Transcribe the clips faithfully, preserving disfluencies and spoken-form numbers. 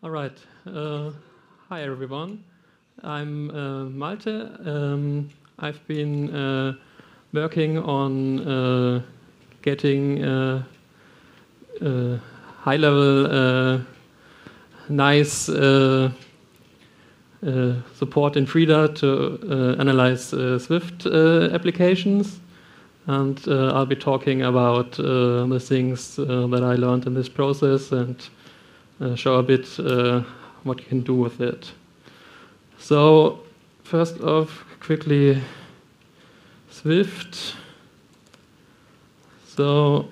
All right. Uh, hi, everyone. I'm uh, Malte. Um, I've been uh, working on uh, getting uh, uh, high-level, uh, nice uh, uh, support in Frida to uh, analyze uh, Swift uh, applications. And uh, I'll be talking about uh, the things uh, that I learned in this process and uh, show a bit uh, what you can do with it. So, first off, quickly, Swift. So,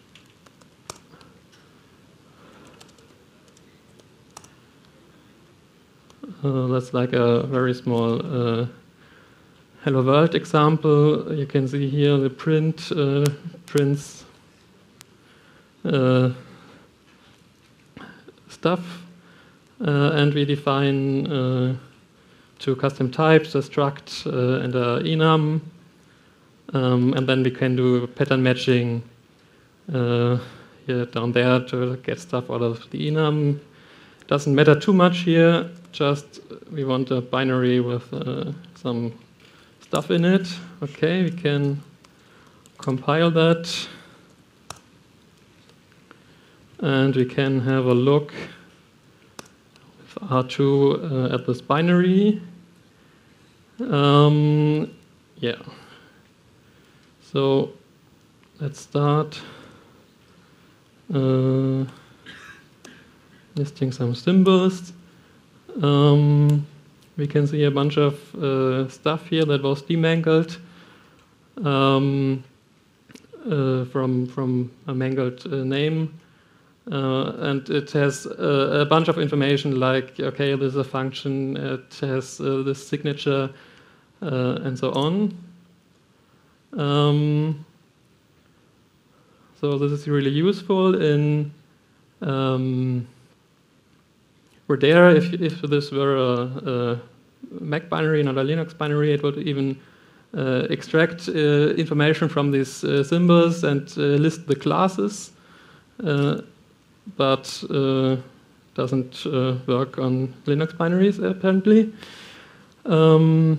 uh, that's like a very small uh, Hello World example. You can see here the print uh, prints uh, stuff, uh, and we define uh, two custom types, a struct uh, and a enum, um, and then we can do pattern matching uh, here down there to get stuff out of the enum. Doesn't matter too much here, just we want a binary with uh, some stuff in it. Okay, we can compile that. And we can have a look with R two uh, at this binary. Um, yeah. So let's start uh, listing some symbols. Um, we can see a bunch of uh, stuff here that was demangled um, uh, from from a mangled uh, name. Uh, and it has uh, a bunch of information like, okay, there's a function, it has uh, this signature, uh, and so on. Um, so this is really useful in um, Radera. If, if this were a, a Mac binary, not a Linux binary, it would even uh, extract uh, information from these uh, symbols and uh, list the classes. Uh, but uh, doesn't uh, work on Linux binaries, apparently. Um,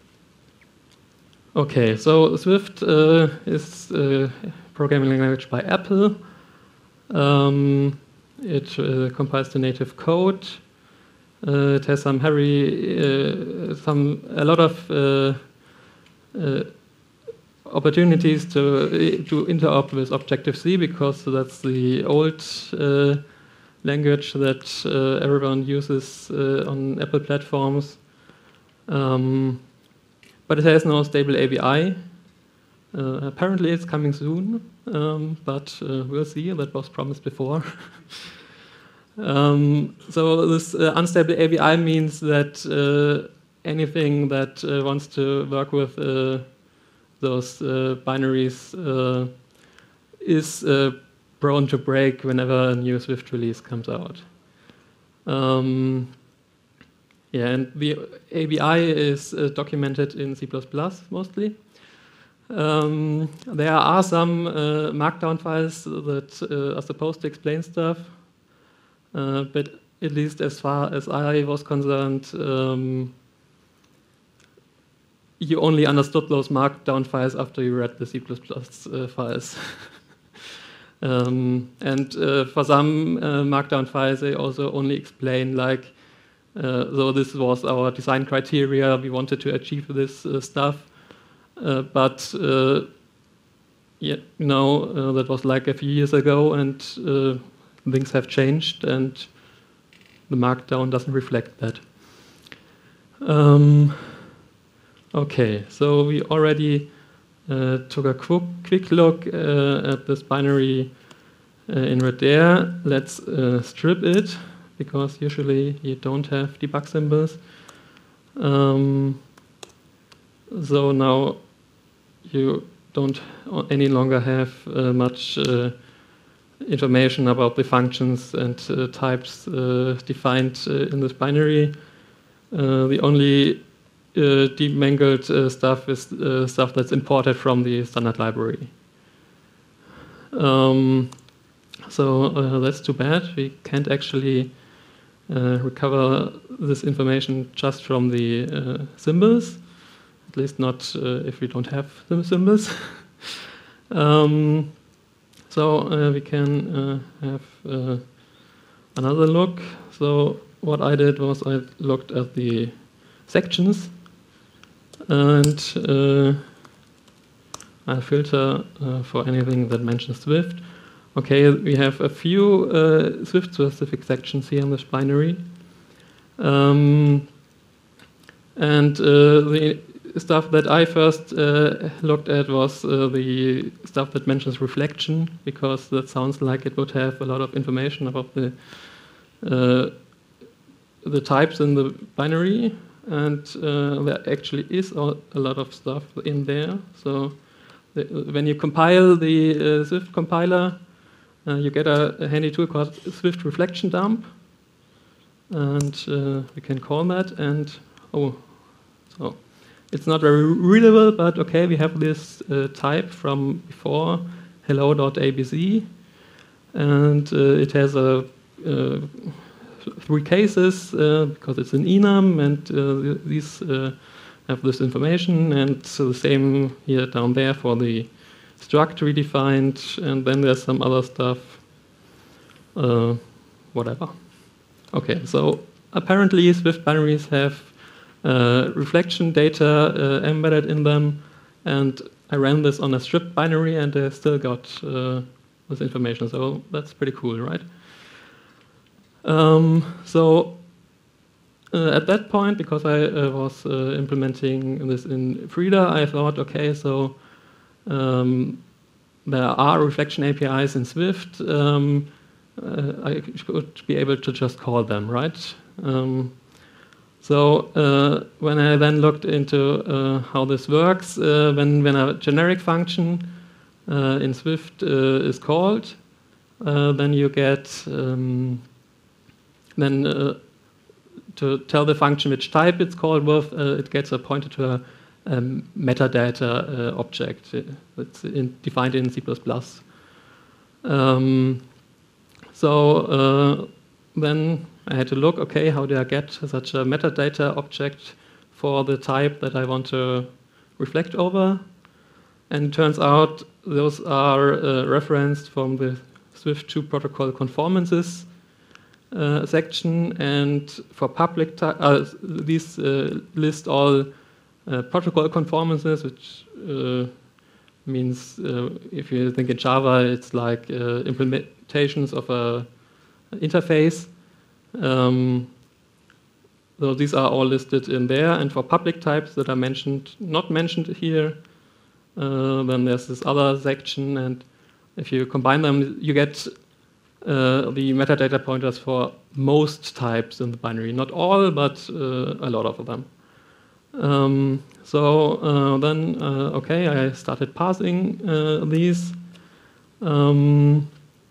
okay, so Swift uh, is a programming language by Apple. Um, it uh, compiles the native code. Uh, it has some hairy, uh, some a lot of uh, uh, opportunities to to interop with Objective-C, because that's the old uh, language that uh, everyone uses uh, on Apple platforms. Um, but it has no stable A P I. Uh, apparently it's coming soon, um, but uh, we'll see. That was promised before. um, so this uh, unstable A P I means that uh, anything that uh, wants to work with uh, those uh, binaries uh, is uh, prone to break whenever a new Swift release comes out. Um, yeah, and the A P I is uh, documented in C plus plus mostly. Um, there are some uh, markdown files that uh, are supposed to explain stuff, uh, but at least as far as I was concerned, um, you only understood those markdown files after you read the C plus plus uh, files. um, and uh, for some uh, markdown files, they also only explain, like, uh, so this was our design criteria, we wanted to achieve this uh, stuff, uh, but uh, yeah, you know, uh, that was like a few years ago, and uh, things have changed, and the markdown doesn't reflect that. Um, Okay, so we already uh, took a quick, quick look uh, at this binary uh, in Radera. Let's uh, strip it, because usually you don't have debug symbols. Um, so now you don't any longer have uh, much uh, information about the functions and uh, types uh, defined uh, in this binary. Uh, the only Uh, demangled uh, stuff is uh, stuff that's imported from the standard library. Um, so uh, that's too bad. We can't actually uh, recover this information just from the uh, symbols, at least not uh, if we don't have the symbols. um, so uh, we can uh, have uh, another look. So what I did was I looked at the sections and uh, I filter uh, for anything that mentions Swift. Okay, we have a few uh, Swift-specific sections here in this binary. Um, and uh, the stuff that I first uh, looked at was uh, the stuff that mentions reflection, because that sounds like it would have a lot of information about the uh, the types in the binary, and uh, there actually is a lot of stuff in there. So the, when you compile the uh, Swift compiler, uh, you get a, a handy tool called Swift Reflection Dump, and uh, we can call that. And oh, so it's not very readable, but okay, we have this uh, type from before, hello.abc, and uh, it has a uh, three cases uh, because it's an enum, and uh, these uh, have this information, and so the same here down there for the struct redefined, and then there's some other stuff, uh, whatever. Okay, so apparently Swift binaries have uh, reflection data uh, embedded in them, and I ran this on a strip binary, and I still got uh, this information, so that's pretty cool, right? Um, so uh, at that point, because I uh, was uh, implementing this in Frida, I thought, okay, so um, there are reflection A P Is in Swift. Um, uh, I should be able to just call them, right? Um, so uh, when I then looked into uh, how this works, uh, when, when a generic function uh, in Swift uh, is called, uh, then you get um, Then uh, to tell the function which type it's called with, uh, it gets a pointer to a, a metadata uh, object. It's in, defined in C plus plus. Um, so uh, then I had to look, okay, how do I get such a metadata object for the type that I want to reflect over? And it turns out those are uh, referenced from the Swift two protocol conformances Uh, section, and for public type, uh, these uh, list all uh, protocol conformances, which uh, means uh, if you think in Java, it's like uh, implementations of a interface. Um, so these are all listed in there, and for public types that are mentioned, not mentioned here, uh, then there's this other section, and if you combine them, you get Uh, the metadata pointers for most types in the binary. Not all, but uh, a lot of them. Um, so uh, then, uh, okay, I started parsing uh, these. Um,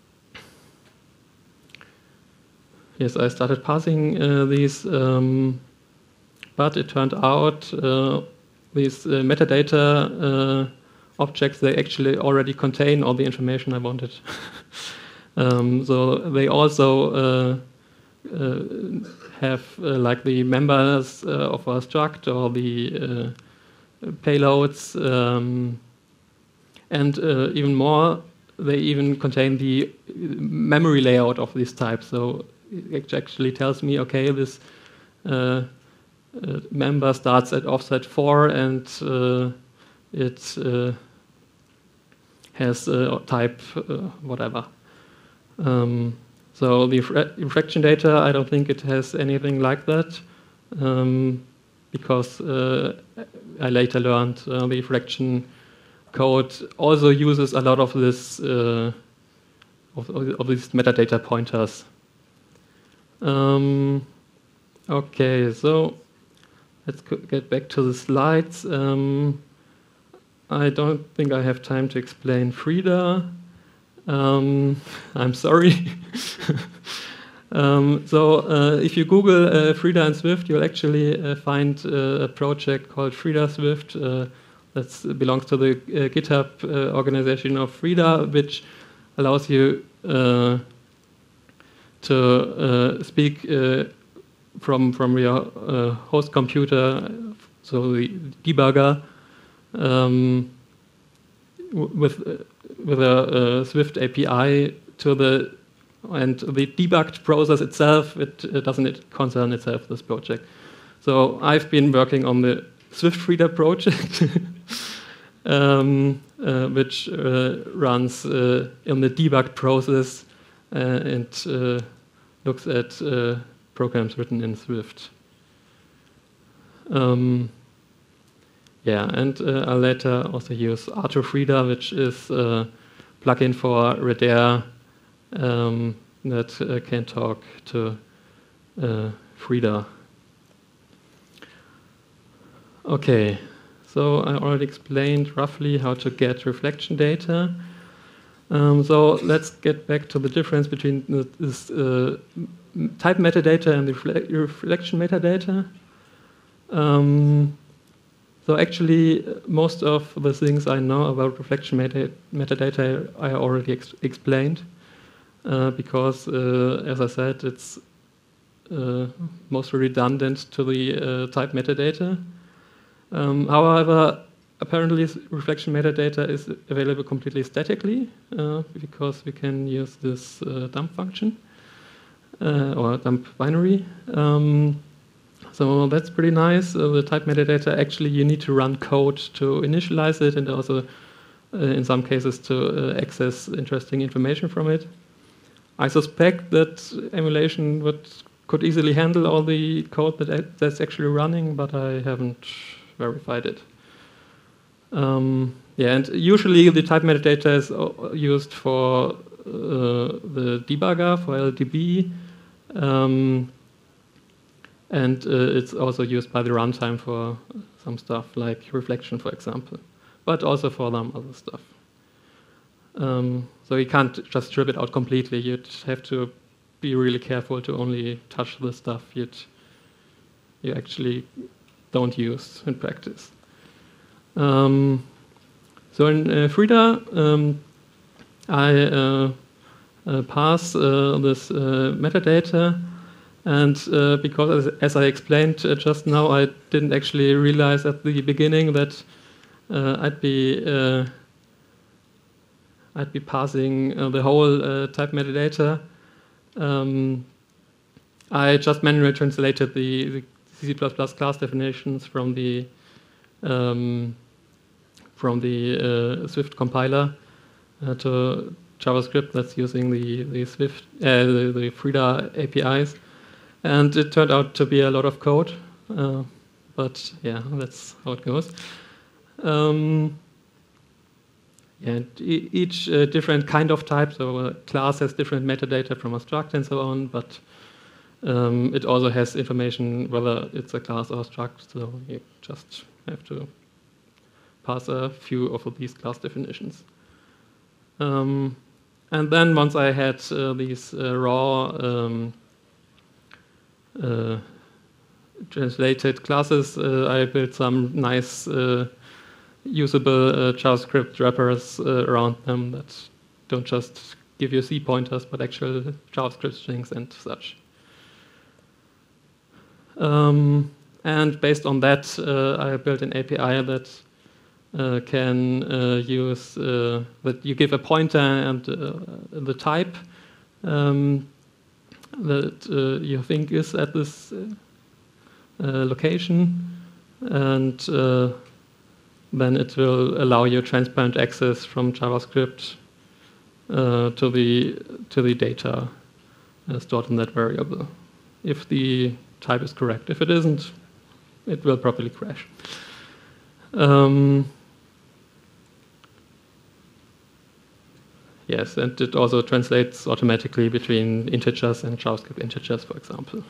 yes, I started parsing uh, these, um, but it turned out uh, these uh, metadata uh, objects, they actually already contain all the information I wanted. Um, so they also uh, uh, have uh, like the members uh, of a struct or the uh, payloads, um, and uh, even more, they even contain the memory layout of these types. So it actually tells me, okay, this uh, uh, member starts at offset four, and uh, it uh, has a type uh, whatever. Um, so the reflection data, I don't think it has anything like that, um, because uh, I later learned uh, the reflection code also uses a lot of this uh, of, of these metadata pointers. Um, okay, so let's get back to the slides. Um, I don't think I have time to explain Frida. Um, I'm sorry. um, so uh, if you Google uh, Frida and Swift, you'll actually uh, find uh, a project called Frida Swift uh, that belongs to the uh, GitHub uh, organization of Frida, which allows you uh, to uh, speak uh, from from your uh, host computer, so the debugger, um, with uh, with a, a Swift A P I to the and the debugged process itself. It, it doesn't concern itself this project. So I've been working on the Swift Reader project, um, uh, which uh, runs uh, in the debugged process uh, and uh, looks at uh, programs written in Swift. Um, yeah, and uh, I'll later also use RTOFreader, which is a plugin for Redair um, that uh, can talk to uh, Frida. Okay, so I already explained roughly how to get reflection data. Um, so let's get back to the difference between the, this uh, type metadata and the refle reflection metadata. Um, so actually, most of the things I know about reflection meta metadata I already ex explained, uh, because, uh, as I said, it's uh, mostly redundant to the uh, type metadata. Um, however, apparently reflection metadata is available completely statically, uh, because we can use this uh, dump function, uh, or dump binary. Um, so that's pretty nice. Uh, the type metadata, actually you need to run code to initialize it, and also uh, in some cases to uh, access interesting information from it. I suspect that emulation would, could easily handle all the code that that's actually running, but I haven't verified it. Um, yeah, and usually the type metadata is used for uh, the debugger, for L D B, um, and uh, it's also used by the runtime for some stuff like reflection, for example, but also for some other stuff. Um, so you can't just strip it out completely. You'd have to be really careful to only touch the stuff you'd, you actually don't use in practice. Um, so in uh, Frida, um, I uh, uh, pass uh, this uh, metadata, and uh, because, as, as I explained uh, just now, I didn't actually realize at the beginning that uh, I'd be uh, I'd be passing uh, the whole uh, type metadata. Um, I just manually translated the, the C C plus plus class definitions from the um, from the uh, Swift compiler uh, to JavaScript that's using the the Swift uh, the, the Frida A P Is, and it turned out to be a lot of code. Uh, but yeah, that's how it goes. Um, and e each uh, different kind of type, so a class has different metadata from a struct and so on, but um, it also has information whether it's a class or a struct, so you just have to pass a few of these class definitions. Um, and then once I had uh, these uh, raw um, uh, translated classes, uh, I built some nice uh, usable uh, JavaScript wrappers uh, around them that don't just give you C pointers, but actual JavaScript strings and such. Um, and based on that, uh, I built an A P I that uh, can uh, use, uh, that you give a pointer and uh, the type um, that uh, you think is at this uh, uh, location, and uh, then it will allow you transparent access from JavaScript uh, to the to the data uh, stored in that variable, if the type is correct. If it isn't, it will probably crash. Um, yes, and it also translates automatically between integers and JavaScript integers, for example.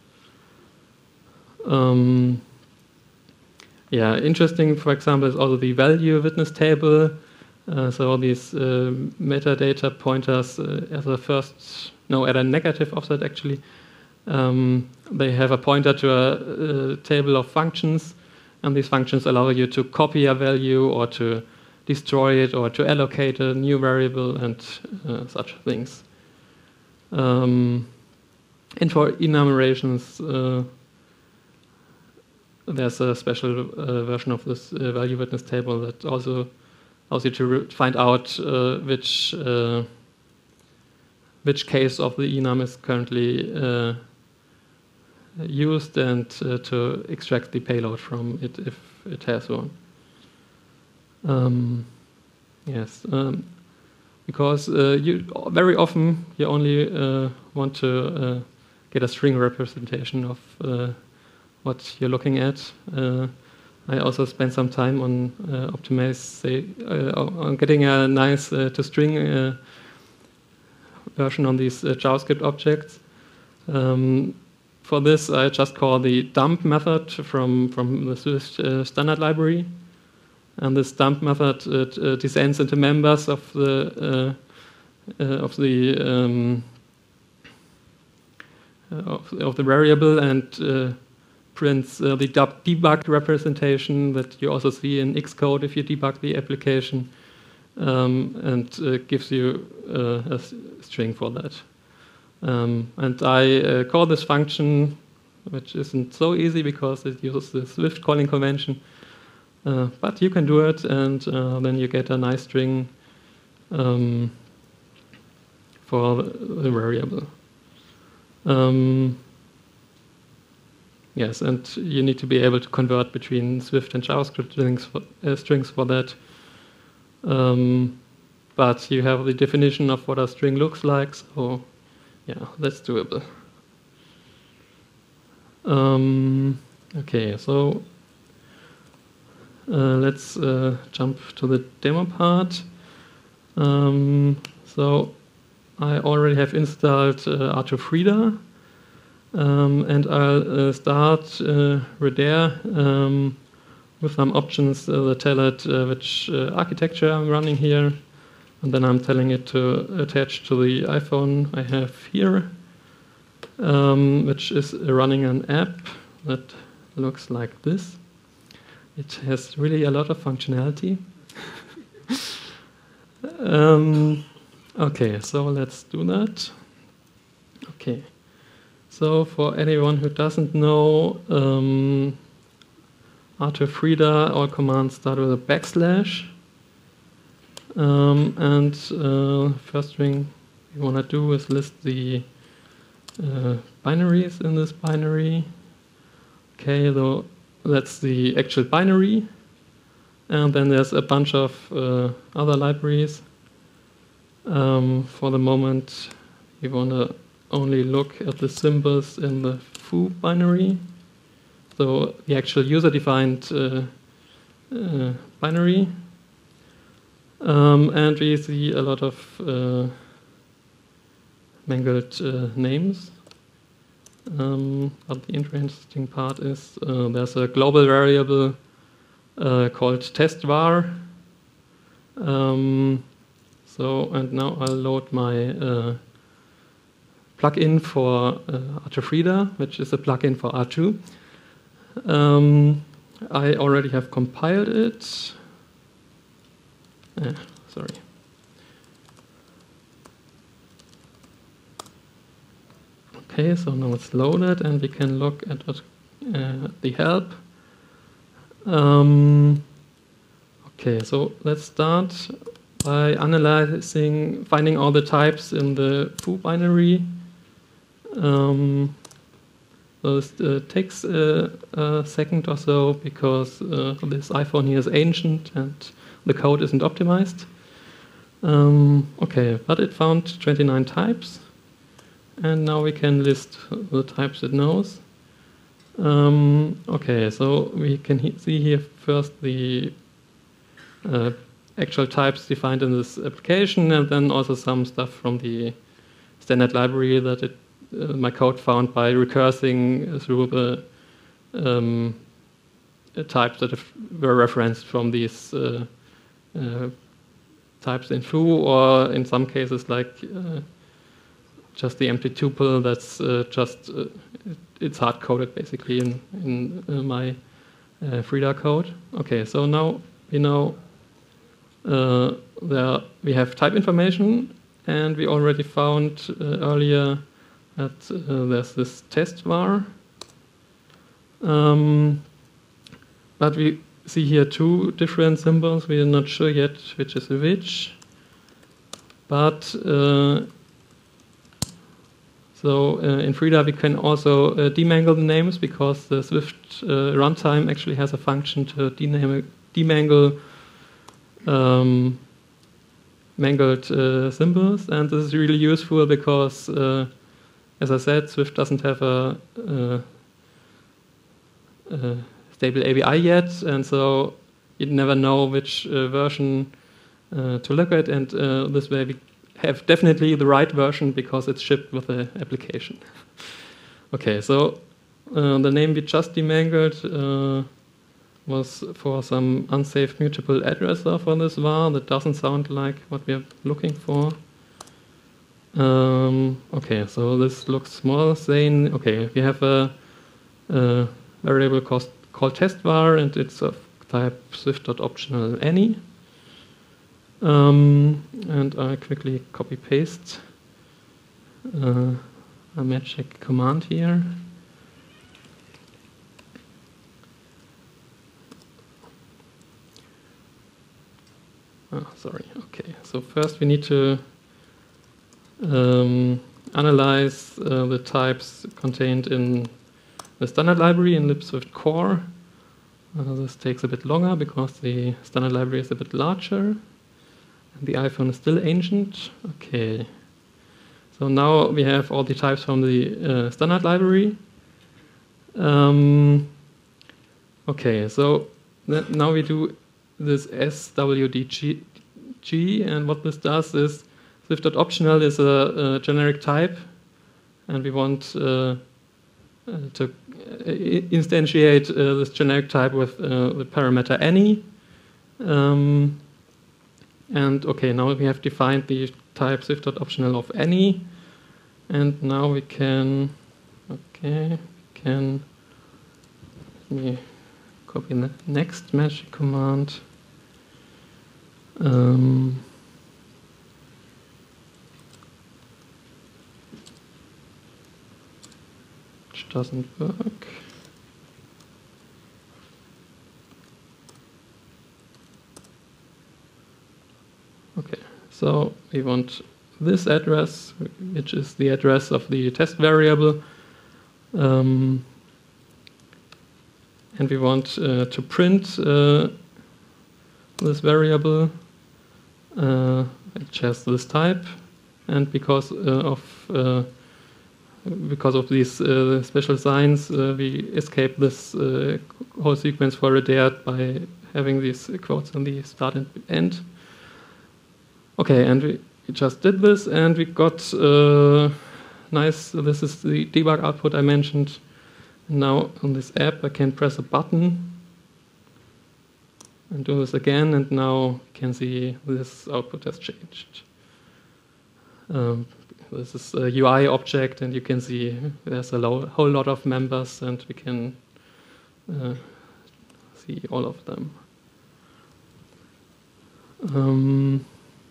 Um, Yeah, interesting, for example, is also the value witness table. Uh, so all these uh, metadata pointers uh, as a first, no, at a negative offset actually. Um, they have a pointer to a, a table of functions, and these functions allow you to copy a value or to destroy it or to allocate a new variable and uh, such things. Um, And for enumerations, uh, there's a special uh, version of this uh, value witness table that also allows you to find out uh, which uh, which case of the enum is currently uh, used and uh, to extract the payload from it if it has one. Um, yes, um, because uh, you very often you only uh, want to uh, get a string representation of uh, what you're looking at. Uh, I also spent some time on uh, optimize, say, uh, on getting a nice uh, to string uh, version on these uh, JavaScript objects. Um, for this, I just call the dump method from from the Swift uh, standard library, and this dump method it, uh, descends into members of the uh, uh, of the um, of, of the variable and uh, prints uh, the debugged representation that you also see in Xcode if you debug the application, um, and uh, gives you uh, a string for that. Um, and I uh, call this function, which isn't so easy because it uses the Swift calling convention, uh, but you can do it, and uh, then you get a nice string um, for the variable. Um, yes, and you need to be able to convert between Swift and JavaScript strings for, uh, strings for that. Um, but you have the definition of what a string looks like, so yeah, that's doable. Um, okay, so uh, let's uh, jump to the demo part. Um, so I already have installed uh, R two Frida, um, and I'll uh, start uh, with there um, with some options uh, that tell it uh, which uh, architecture I'm running here. And then I'm telling it to attach to the iPhone I have here, um, which is running an app that looks like this. It has really a lot of functionality. um, okay, so let's do that. Okay, so for anyone who doesn't know, um, R two Frida, all commands start with a backslash. Um, and uh, first thing we want to do is list the uh, binaries in this binary. Okay, so that's the actual binary. And then there's a bunch of uh, other libraries. Um, for the moment, we want to only look at the symbols in the foo binary. So the actual user-defined uh, uh, binary. Um, and we see a lot of uh, mangled uh, names. Um, but the interesting part is uh, there's a global variable uh, called test_var. Um, so, and now I'll load my uh, plugin for uh, R two Frida, which is a plugin for R two. Um, I already have compiled it. Uh, sorry. Okay, so now it's loaded and we can look at what, uh, the help. Um, okay, so let's start by analyzing, finding all the types in the foo binary. Um, so this uh, takes uh, a second or so because uh, this iPhone here is ancient and the code isn't optimized. Um, okay, but it found twenty-nine types, and now we can list the types it knows. Um, okay, so we can he see here first the uh, actual types defined in this application, and then also some stuff from the standard library that it, uh, my code found by recursing through the um, types that were referenced from these uh, Uh, types in foo, or in some cases like uh, just the empty tuple that's uh, just uh, it, it's hard coded basically in in uh, my uh, Frida code. Okay, so now we know uh, there we have type information, and we already found uh, earlier that uh, there's this test var. Um, but we see here two different symbols. We are not sure yet which is which. But uh, so uh, in Frida we can also uh, demangle the names, because the Swift uh, runtime actually has a function to dename, demangle um, mangled uh, symbols, and this is really useful because, uh, as I said, Swift doesn't have a, a, a stable A B I yet, and so you never know which uh, version uh, to look at, and uh, this way we have definitely the right version because it's shipped with the application. Okay, so uh, the name we just demangled uh, was for some unsafe mutable addresser for this var. That doesn't sound like what we are looking for. Um, okay, so this looks more sane. Okay, we have a, a variable cost, called test var, and it's of type swift.optional any. Um, and I quickly copy paste uh, a magic command here. Oh, sorry. Okay. So first we need to um, analyze uh, the types contained in the standard library in libswift core. Uh, this takes a bit longer because the standard library is a bit larger. And the iPhone is still ancient. Okay. So now we have all the types from the uh, standard library. Um, okay. So now we do this S W D G, and what this does is Swift.optional is a, a generic type, and we want uh, uh, to instantiate uh, this generic type with uh, the parameter any. Um, and okay, now we have defined the type Swift.optional of any, and now we can okay can let me copy the next magic command. Um, which doesn't work. Okay, so we want this address, which is the address of the test variable. Um, and we want uh, to print uh, this variable, uh, which has this type, and because uh, of uh, because of these uh, special signs, uh, we escape this uh, whole sequence for redared by having these quotes in the start and end. Okay, and we, we just did this, and we got uh, nice. This is the debug output I mentioned. Now on this app, I can press a button and do this again, and now you can see this output has changed. Um, this is a U I object, and you can see there's a lo whole lot of members, and we can uh, see all of them. Um,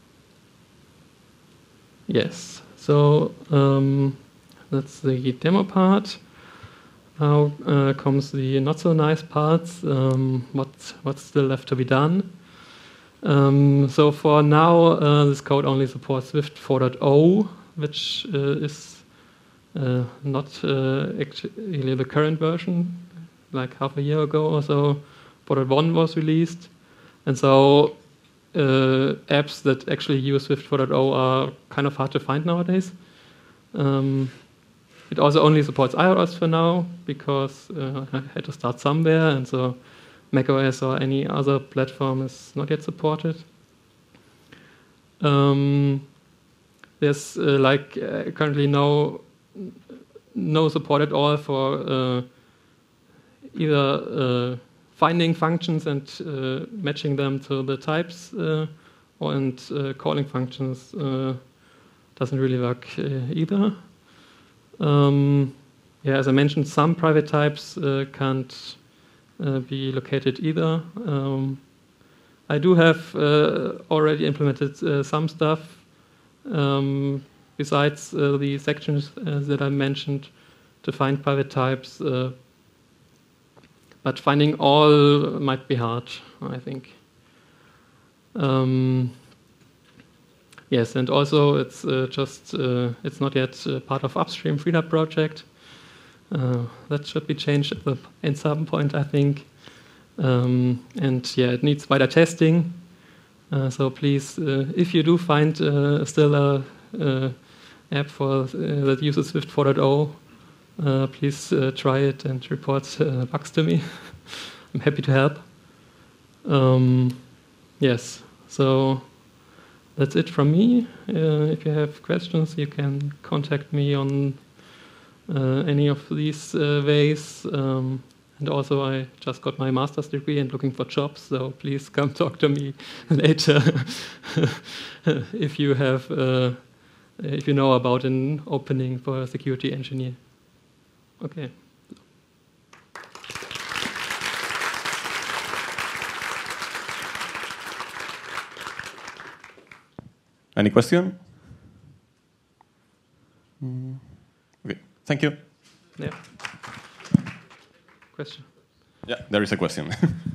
yes, so um, that's the demo part. Now uh, comes the not so nice parts. Um, what, what's still left to be done? Um, so for now, uh, this code only supports Swift four point oh, which uh, is uh, not uh, actually the current version. Like half a year ago or so, four point one was released. And so uh, apps that actually use Swift four point oh are kind of hard to find nowadays. Um, It also only supports iOS for now, because uh, I had to start somewhere, and so macOS or any other platform is not yet supported. Um, there's uh, like uh, currently no no support at all for uh, either uh, finding functions and uh, matching them to the types, uh, or and uh, calling functions uh, doesn't really work uh, either. Um, yeah, as I mentioned, some private types uh, can't uh, be located either. Um, I do have uh, already implemented uh, some stuff um, besides uh, the sections uh, that I mentioned, to find private types. Uh, but finding all might be hard, I think. Um, yes, and also it's uh, just uh, it's not yet uh, part of upstream Frida project. Uh, that should be changed at the in some point, I think. Um, and yeah, it needs wider testing. Uh, so please, uh, if you do find uh, still a uh, app for uh, that uses Swift four point oh, uh, please uh, try it and report uh, bugs to me. I'm happy to help. Um, yes, so that's it from me. Uh, if you have questions, you can contact me on uh, any of these uh, ways. Um, and also, I just got my master's degree and looking for jobs, so please come talk to me later if you have, uh, if you know about an opening for a security engineer. Okay. Any question? Mm. Okay, thank you. Yeah. Question? Yeah, there is a question.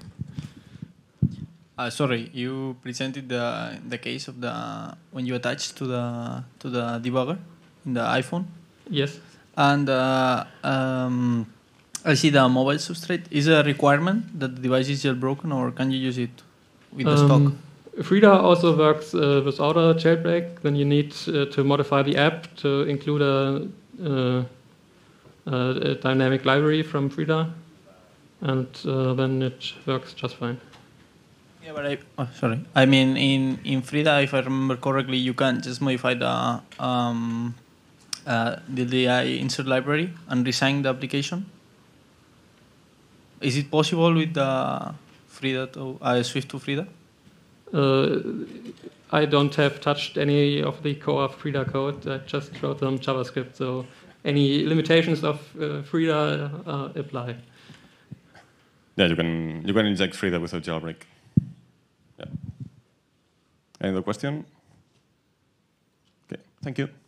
uh, sorry, you presented the the case of the when you attach to the to the debugger in the iPhone. Yes. And uh, um, I see the mobile substrate. Is a requirement that the device is jailbroken, or can you use it with the um, stock? Frida also works uh, without a jailbreak. Then you need uh, to modify the app to include a, uh, a dynamic library from Frida, and uh, then it works just fine. Yeah, but I oh, sorry. I mean, in in Frida, if I remember correctly, you can just modify the um, uh, the L D I insert library and resign the application. Is it possible with the Frida to uh, Swift to Frida? Uh, I don't have touched any of the core Frida code. I just wrote some JavaScript, so any limitations of uh, Frida uh, apply. Yeah, you can you can inject Frida without jailbreak. Yeah. Any other question? Okay, thank you.